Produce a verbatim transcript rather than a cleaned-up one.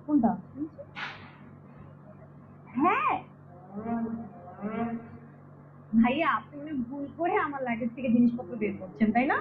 কোনটা? হ্যাঁ ভাইয়া, আপনি মনে হয় ভুল করে আমার লাগেজ থেকে জিনিসপত্র বের করছেন, তাই না?